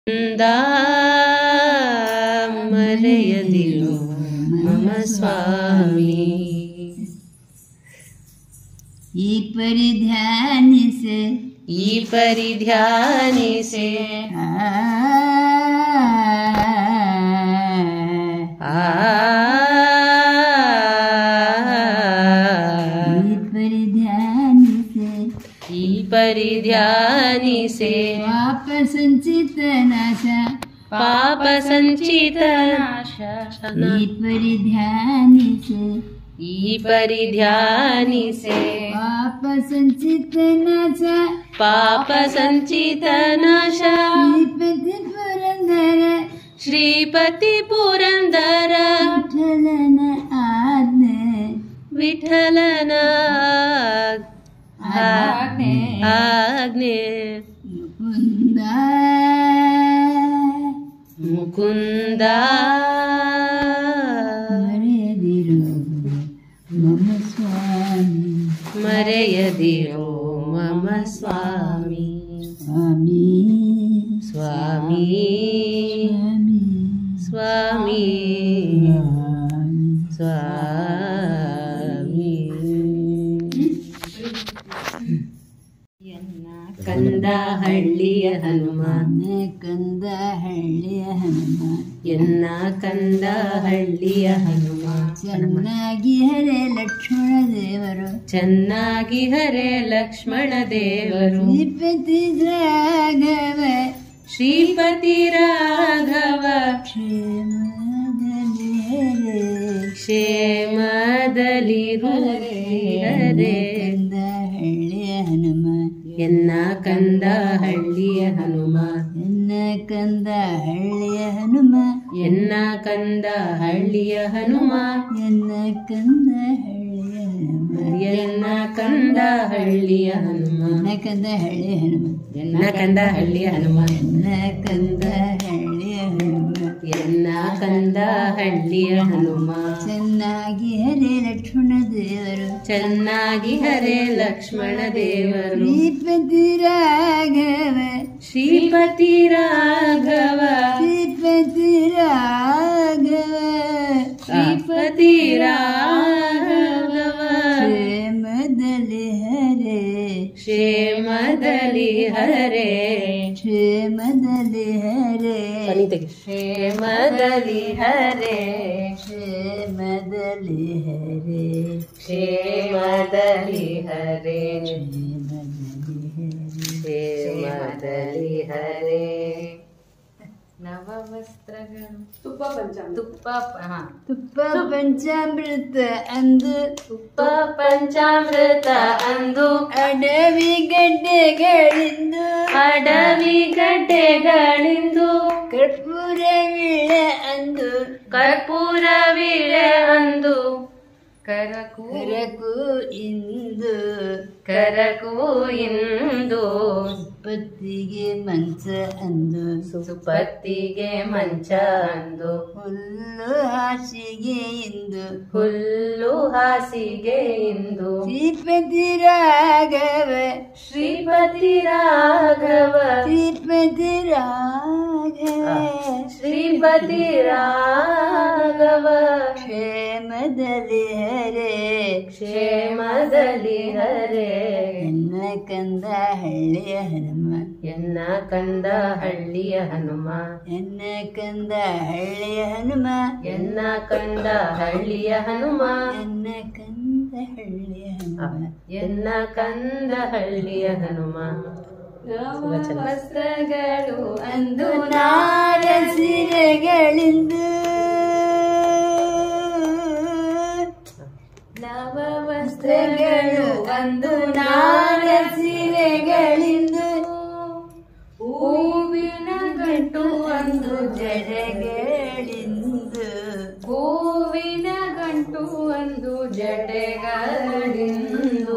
ಕಂದ ಮರೆಯದಿರು ಮಮ ಸ್ವಾಮಿ. ಈ ಪರಿ ಧ್ಯಾನಿಸೆ ಈ ಪರಿ ಧ್ಯಾನಿಸೆ ಈ ಪರಿ ಧ್ಯಾನಿಸೆ ಪಾಪ ಸಂಚಿತ ನಾಶ ಪಾಪ ಸಂಚಿತ ನಾಶ. ಈ ಪರಿ ಧ್ಯಾನಿಸೆ ಈ ಪರಿ ಧ್ಯಾನಿಸೆ ಪಾಪ ಸಂಚಿತ ನಾಶ ಪಾಪ ಸಂಚಿತ ನಾಶ. ಶ್ರೀಪತಿ ಪುರಂದರ ಶ್ರೀಪತಿ ಪುರಂದರ ವಿಠಲನ ಆಜ್ಞೆ ವಿಠಲನ ಆಜ್ಞೆ ಆಜ್ಞೆ. ಮುಕುಂದ ಮುಕುಂದ ಮರೆಯದಿರು ಮಮ ಸ್ವಾಮಿ. ಮರೆಯದಿರೋ ಮಮ ಸ್ವಾಮಿ. ಸ್ವಾಮಿ ಸ್ವಾಮಿ ಸ್ವಾಮಿ ಸ್ವಾಮಿ ಸ್ವಾಮಿ. ಕಂದ ಹಳ್ಳಿಯ ಹನುಮ ಕಂದ ಹಳ್ಳಿಯ ಹನುಮ ಎನ್ನ ಕಂದ ಹಳ್ಳಿಯ ಹನುಮ. ಚೆನ್ನಾಗಿ ಹರೆ ಲಕ್ಷ್ಮಣ ದೇವರು ಚೆನ್ನಾಗಿ ಹರೆ ಲಕ್ಷ್ಮಣ ದೇವರು. ಶ್ರೀಪತಿ ರಾಘವ ಶ್ರೀಪತಿ ರಾಘವ ಕ್ಷೇಮದಲ್ಲಿ ಹರೆ ಕ್ಷೇಮದಲ್ಲಿರು ಹರೆ. ಕಂದ ಹಳ್ಳಿಯ ಹನುಮ ಎನ್ನ ಕಂದ ಹಳ್ಳಿಯ ಹನುಮ ಎನ್ನ ಕಂದ ಹಳ್ಳಿಯ ಹನುಮ ಎನ್ನ ಕಂದ ಹಳ್ಳಿಯ ಹನುಮ ಎನ್ನ ಕಂದ ಹಳ್ಳಿಯ ಹನುಮ ಎನ್ನ ಕಂದ ಹಳ್ಳಿಯ ಹನುಮ ಎನ್ನ ಕಂದ ಹಳ್ಳಿಯ ಹನುಮ ಎನ್ನ ಕಂದ ಹಳ್ಳಿಯ ಹನುಮ ಎನ್ನ ಕಂದ ಹಳ್ಳಿಯ ಹನುಮ ಎನ್ನ ಕಂದ ಹಳ್ಳಿಯ ಹನುಮ. ಚೆನ್ನಾಗಿ ಹರೆ ಲಕ್ಷ್ಮಣ ದೇವರು ಚೆನ್ನಾಗಿ ಹರೆ ಲಕ್ಷ್ಮಣ ದೇವರು. ಶ್ರೀಪತಿ ರಾಘವ ಶ್ರೀಪತಿ ರಾಘವ ಶ್ರೀಪತಿ ರಾಘವ ಶ್ರೀಪತಿ ರಾಘವ ಕ್ಷೇಮದಲ್ಲಿ ಹರೆ ಕ್ಷೇಮದಲ್ಲಿ ಹರೆ ಕ್ಷೇಮದಲ್ಲಿ ಹರೆ ಕ್ಷೇಮದಲ್ಲಿ ಹರೆ ಕ್ಷೇಮದಲ್ಲಿ ಹರೆ ಕ್ಷೇಮದಲ್ಲಿ ಹರೆ ಕ್ಷೇಮದಲ್ಲಿ ಕ್ಷೇಮದಲ್ಲಿ ಹರೆ. ನವವಸ್ತ್ರಗಳು ತುಪ್ಪ ತುಪ್ಪ ಪಂಚಾಮೃತ ಅಂದು ತುಪ್ಪ ಪಂಚಾಮೃತ ಅಂದು ಅಡವಿ ಗಡ್ಡೆಗಳಿಂದು ಅಡವಿ ಗಡ್ಡೆಗಳಿಂದು ಕರ್ಪೂರ ವೀಳೆ ಅಂದು ಕರ್ಪೂರ ವೀಳೆ ಅಂದು ಕರಕು ಇಂದು ಕರಕು ಇಂದು ಸುಪ್ಪತ್ತಿಗೆ ಮಂಚ ಅಂದು ಸುಪತ್ತಿಗೆ ಮಂಚ ಅಂದು ಹುಲ್ಲು ಹಾಸಿಗೆ ಇಂದು ಹುಲ್ಲು ಹಾಸಿಗೆ ಇಂದು ಶ್ರೀಪತಿ ರಾಘವ ಶ್ರೀಪತಿ ರಾಘವ ಶ್ರೀಪತಿ ರಾಘವ ಶ್ರೀಪತಿ ರಾಘವ ಕ್ಷೇಮದಲ್ಲಿ ಹರೆ ಕ್ಷೇಮದಲ್ಲಿ ಹರೆ. ಎನ್ನ ಕಂದ ಹಳ್ಳಿಯ ಹನುಮ ಎನ್ನ ಕಂದ ಹಳ್ಳಿಯ ಹನುಮ ಎನ್ನ ಕಂದ ಹಳ್ಳಿಯ ಹನುಮ ಎನ್ನ ಕಂದ ಹಳ್ಳಿಯ ಹನುಮ ಎನ್ನ ಕಂದ ಹಳ್ಳಿಯ ಹನುಮ ಎನ್ನ ಕಂದ ಹಳ್ಳಿಯ ಹನುಮ. ವಸ್ತ್ರಗಳು ಅಂದು ನಾಡ ಸೀರೆಗಳಿಂದು ನವವಸ್ತ್ರಗಳು ಅಂದು ನಾಡ ಸೀರೆಗಳಿಂದು ಹೂವಿನ ಗಂಟು ಅಂದು ಜಡೆಗಳಿಂದು ಹೂವಿನ ಗಂಟು ಅಂದು ಜಡೆಗಳಿಂದು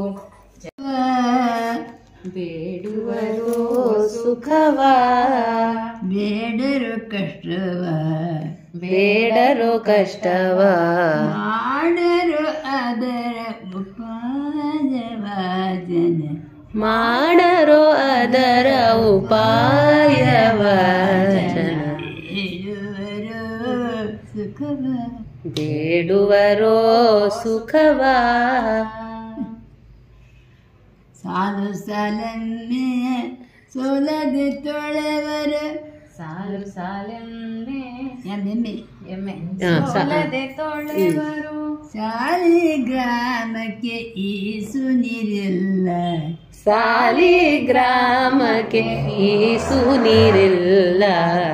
ಬೇಡುವರು ಸುಖವ ಬೇಡರು ಕಷ್ಟವ ಬೇಡರು ಕಷ್ಟವ ಮಾಡರು ಅದರ ಉಪಾಯವ ಜನ ಮಾಡರೋ ಅದರ ಉಪಾಯವ ಜನ ಬೇಡುವರು ಸುಖವ ಬೇಡುವರೋ ಸುಖವ ಸಾಲು ಸಾಲನ್ನೇ ಸೋಲದೆ ತೊಳೆವರು ಸಾಲು ಸಾಲೆಮ್ಮೆ ಎಮ್ಮೆ ಎಮ್ಮೆ ಹಾ, ಸೋಲದೆ ತೊಳೆವರು ಸಾಲಿಗ್ರಾಮಕ್ಕೆ ಈಸು ನೀರಿಲ್ಲ ಸಾಲಿಗ್ರಾಮಕ್ಕೆ ಈಸು ನೀರಿಲ್ಲ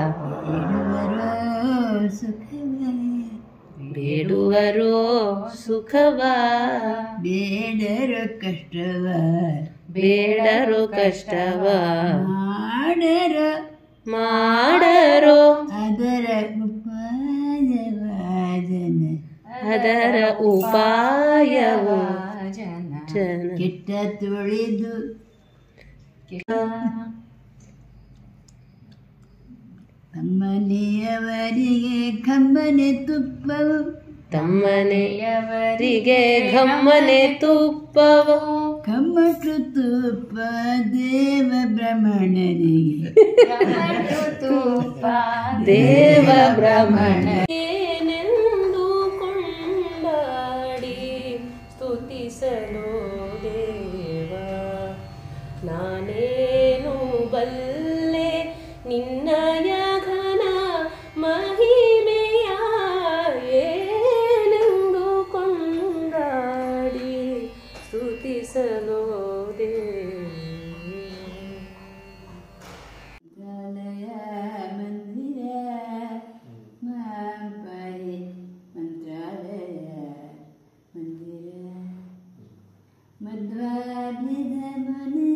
ಬೇಡುವರು ಸುಖವ ಬೇಡುವರೋ ಸುಖವ ಬೇಡರು ಕಷ್ಟವ ಬೇಡರು ಕಷ್ಟವ ಮಾಡರು ಮಾಡರೋ ಅದರ ಉಪಾಯವ ಜನ ಅದರ ಉಪಾಯವ ಜನ ಜನ ಕೆಟ್ಟ ತುಳಿದು ತಮ್ಮನೆಯವರಿಗೆ ಕಮ್ಮನೆ ತುಪ್ಪವು ತಮ್ಮನೆಯವರಿಗೆ ಗಮ್ಮನೆ ತುಪ್ಪವು ಕಮ್ಮಟು ತುಪ್ಪ ದೇವ ಬ್ರಹ್ಮಣರಿಗೆ ತುಪ್ಪ ದೇವ ಬ್ರಹ್ಮಣ ಏನೆಂದು ಕೊಂಡಾಡಿ ಸ್ತುತಿಸಲು ದೇವ ನಾನೇನು ಬಲ್ಲೆ ನಿನ್ನಯ ಘನ ಮಹಿಮೆಯ ಏನೆಂದು ಕೊಂಡಾಡಿ ಸ್ತುತಿಸಲು ಮಂತ್ರಾಲಯ ಮಂದಿರ ಮಾಂಪಾಯಿ ಮಂತ್ರಾಲಯ ಮಂದಿರ ಮಧ್ವಾರ್ಯದ ಮನೆ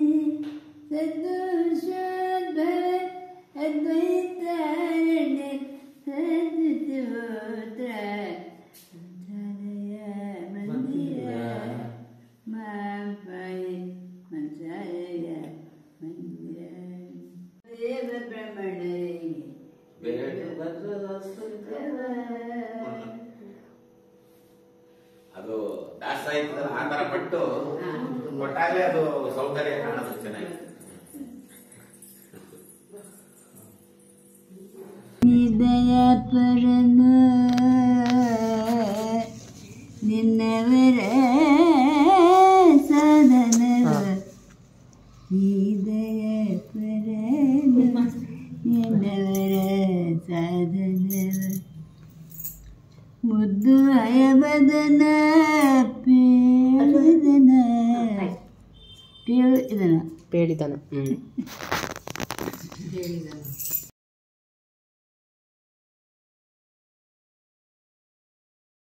ಸದೋಷೋದ್ಭವ ಅದ್ವೈತಾರಣ್ಯ ಸದ್ವಿತೋತ್ರ ಮಂತ್ರಾಲಯ ಮಂದಿರ ಮಾಂಪಾಯಿ ಮಂತ್ರಾಲಯ ಮಂದಿರ ದೇವ ಬ್ರಹ್ಮಣರಿಗೆ ಅದು ದಾಸ ಸಾಹಿತ್ಯದಲ್ಲಿ ಆ ತರ ಪಟ್ಟು ಕೊಟ್ಟಾಗಲೇ ಅದು ಸೌಂದರ್ಯ ಕಾಣೋದು ಚೆನ್ನಾಗಿ. ಹೃದಯ ಪರನು ನಿನ್ನವರ ಸಾಧನವ ಹೃದಯ ಪರನು ನಿನ್ನವರ ಸಾಧನವ ಮುದ್ದು ಹಯಬದನ ಪೇಳಿದನ ಪೇಳಿದನ ಹೇಳಿದನು ಹೇಳಿದನ